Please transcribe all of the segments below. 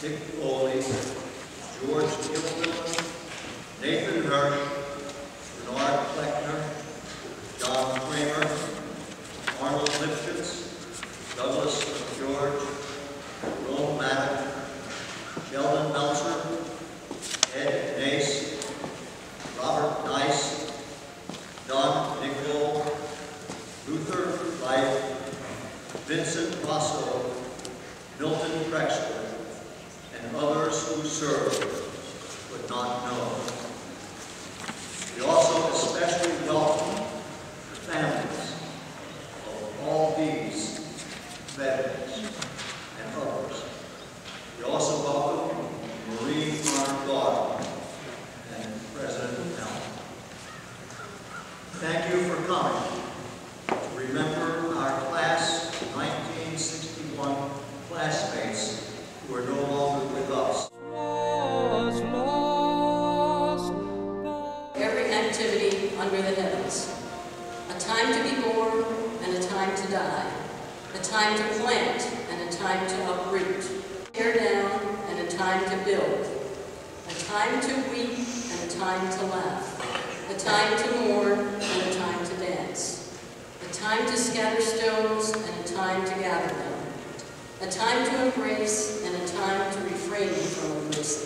Dick Foley, George Gilpin, Nathan Hirsch, Bernard Fleckner, John Kramer, Arnold Lipschitz, Douglas George, Rome Maddock, Sheldon Meltzer, Ed Nace, Robert Nice, Don Nicole, Luther Light, Vincent Rosso, Milton Trexler, and others who served but not know. We also especially welcome the families of all these veterans and others. We also welcome Marine Honor Guard and President Allen. Thank you for coming to remember our class of 1961 classmates who are no longer with us. Every activity under the heavens. A time to be born and a time to die. A time to plant and a time to uproot. Tear down and a time to build. A time to weep and a time to laugh. A time to mourn and a time to dance. A time to scatter stones and a time to gather them. A time to embrace and a time to refrain from embracing.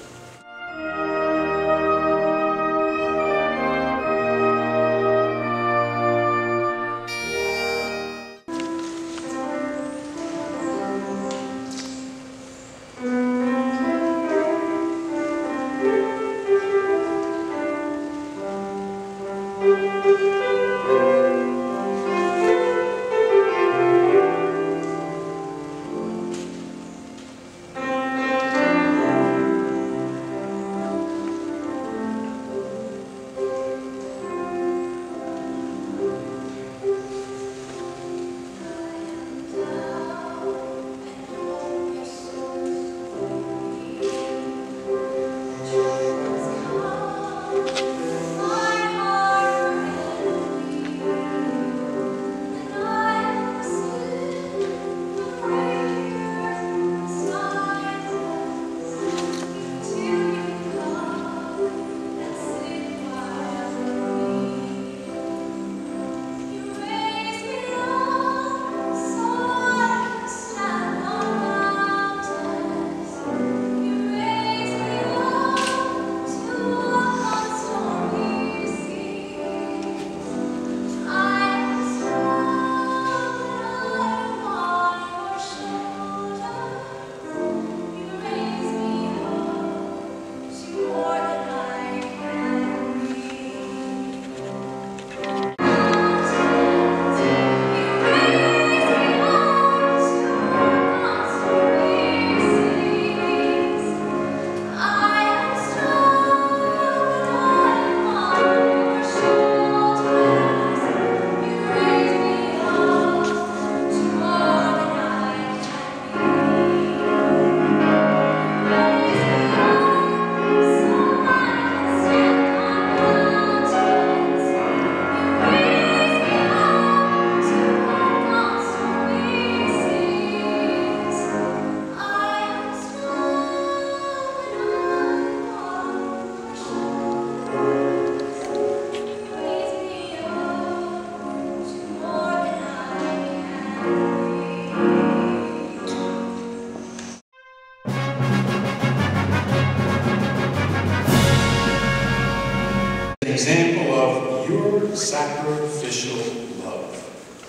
Example of your sacrificial love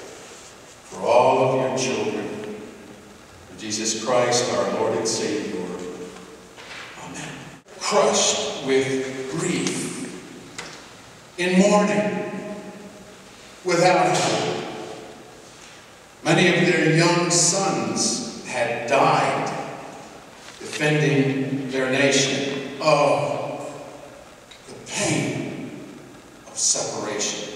for all of your children, for Jesus Christ, our Lord and Savior. Amen. Crushed with grief, in mourning, without hope. Many of their young sons had died defending their nation. Oh, the pain of separation.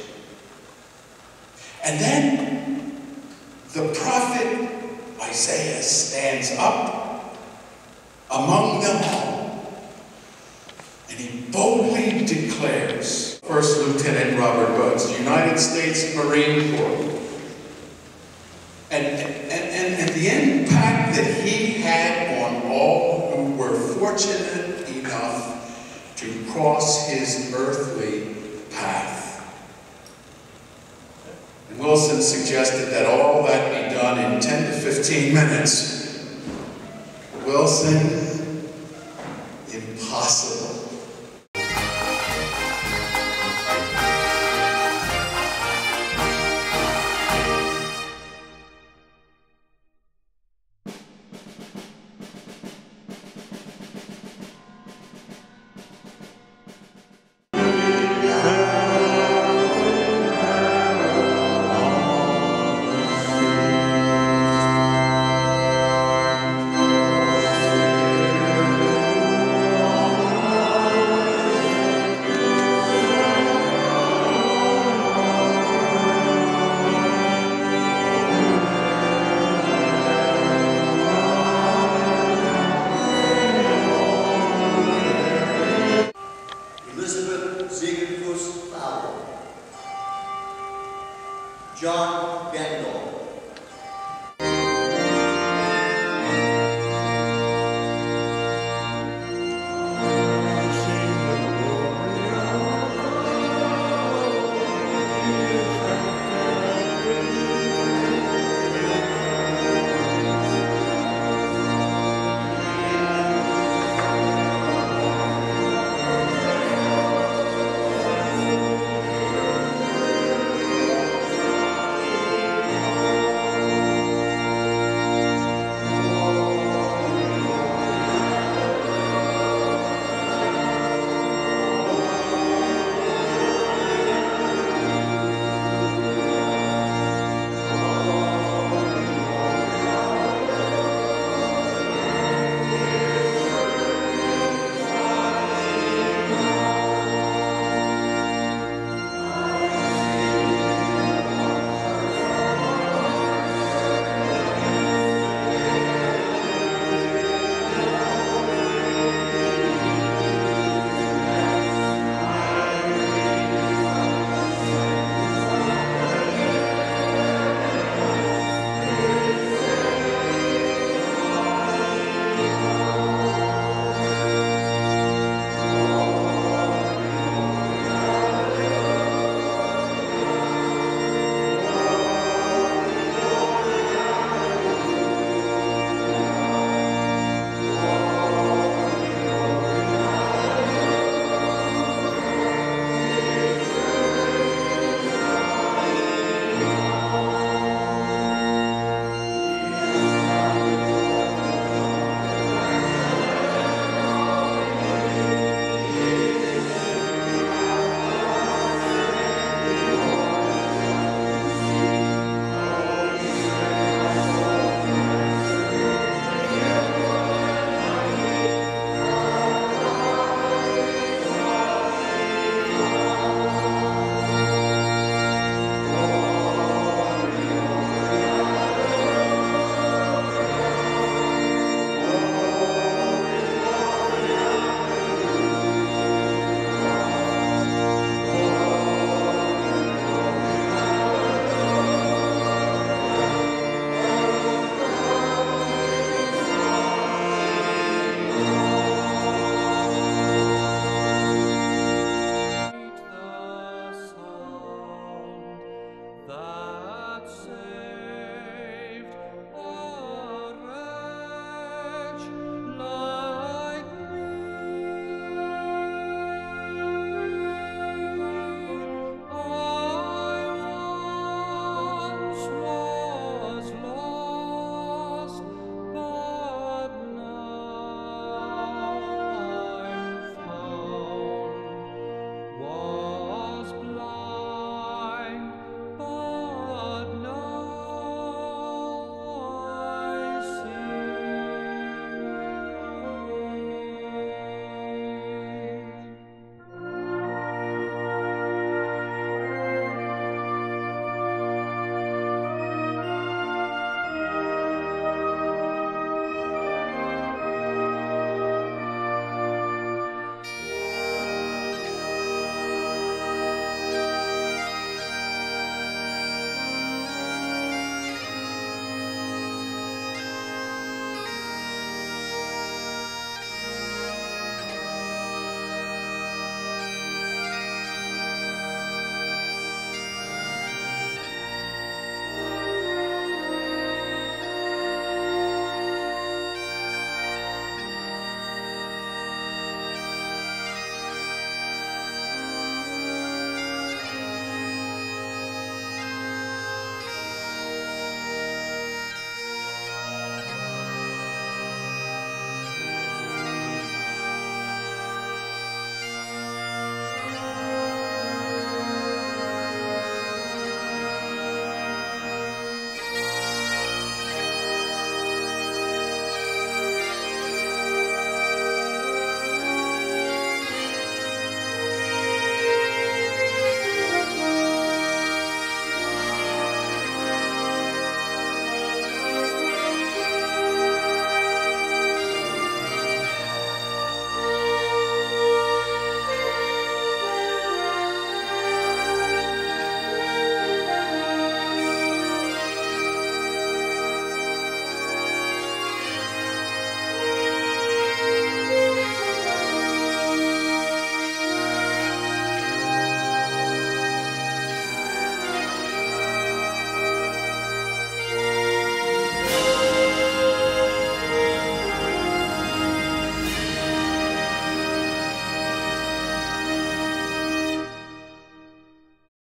And then the prophet Isaiah stands up among them all, and he boldly declares, First Lieutenant Robert Butz, United States Marine Corps, and the impact that he had on all fortunate enough to cross his earthly path. And Wilson suggested that all that be done in 10 to 15 minutes. Wilson, impossible.